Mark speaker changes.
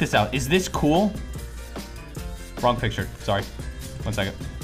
Speaker 1: this out. Is this cool? Wrong picture. Sorry. 1 second.